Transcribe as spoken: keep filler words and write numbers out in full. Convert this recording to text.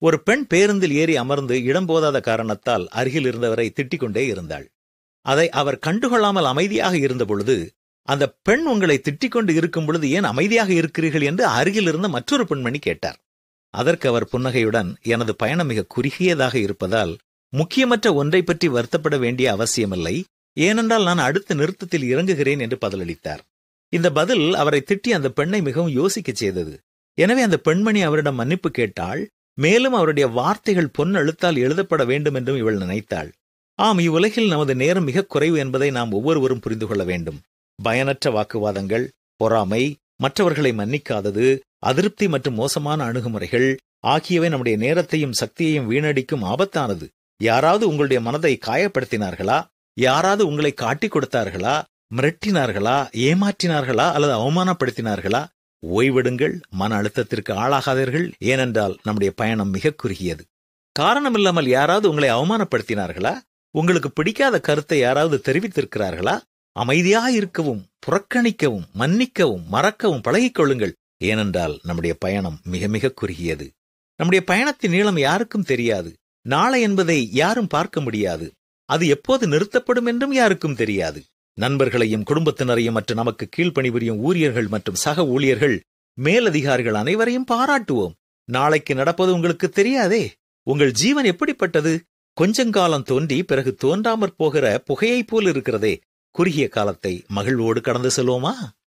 ஒரு பெண் பேருந்தில் ஏறி அமர்ந்து இடம் போதாத காரணத்தால் அருகில் இருந்தவரை திட்டிக் கொண்டே இருந்தாள். அதை அவர் கண்டுகொள்ளாமல் அமைதியாக இருந்த பொழுது, அந்த பெண் உங்களை திட்டிக் கொண்டு இருக்கும் பொழுது ஏன் அமைதியாக இருக்கிறீர்கள் என்று அருகில் இருந்த மற்றொரு பெண்மணி கேட்டார். அதற்கு அவர் புன்னகையுடன், எனது பயணம் மிக குறுகியதாக இருப்பதால் முக்கியமற்ற ஒன்றை பற்றி வருத்தப்பட வேண்டிய அவசியமில்லை, ஏனென்றால் நான் அடுத்த நிறுத்தத்தில் இறங்குகிறேன் என்று பதிலளித்தார். இந்த பதில் அவரை திட்டி அந்த பெண்ணை மிகவும் யோசிக்கச் செய்தது. எனவே அந்த பெண்மணி அவரிடம் மன்னிப்பு கேட்டாள். மேலும் அவருடைய வார்த்தைகள் பொன் எழுத்தால் எழுதப்பட வேண்டும் என்றும் இவள் நினைத்தாள். ஆம், இவ்வுலகில் நமது நேரம் மிக குறைவு என்பதை நாம் ஒவ்வொருவரும் புரிந்து கொள்ள வேண்டும். பயனற்ற வாக்குவாதங்கள், பொறாமை, மற்றவர்களை மன்னிக்காதது, அதிருப்தி மற்றும் மோசமான அணுகுமுறைகள் ஆகியவை நம்முடைய நேரத்தையும் சக்தியையும் வீணடிக்கும் ஆபத்தானது. யாராவது உங்களுடைய மனதை காயப்படுத்தினார்களா? யாராவது உங்களை காட்டிக் கொடுத்தார்களா? மிரட்டினார்களா? ஏமாற்றினார்களா? அல்லது அவமானப்படுத்தினார்களா? ஓய்வெடுங்கள், மன அழுத்தத்திற்கு ஆளாகாதீர்கள். ஏனென்றால் நம்முடைய பயணம் மிக குறுகியது. காரணமில்லாமல் யாராவது உங்களை அவமானப்படுத்தினார்களா? உங்களுக்கு பிடிக்காத கருத்தை யாராவது தெரிவித்திருக்கிறார்களா? அமைதியாக இருக்கவும், புறக்கணிக்கவும், மன்னிக்கவும், மறக்கவும் பழகிக் கொள்ளுங்கள். ஏனென்றால் நம்முடைய பயணம் மிக மிக குறுகியது. நம்முடைய பயணத்தின் நீளம் யாருக்கும் தெரியாது. நாளை என்பதை யாரும் பார்க்க முடியாது. அது எப்போது நிறுத்தப்படும் என்றும் யாருக்கும் தெரியாது. நண்பர்களையும் குடும்பத்தினரையும் மற்றும் நமக்கு கீழ்ப்பணிபுரியும் ஊழியர்கள் மற்றும் சக ஊழியர்கள், மேலதிகாரிகள் அனைவரையும் பாராட்டுவோம். நாளைக்கு நடப்பது உங்களுக்கு தெரியாதே. உங்கள் ஜீவன் எப்படிப்பட்டது? கொஞ்சங்காலம் தோன்றி பிறகு தோன்றாமற் போகிற புகையைப் போல் இருக்கிறதே. குறுகிய காலத்தை மகிழ்வோடு கடந்து செல்வோமா?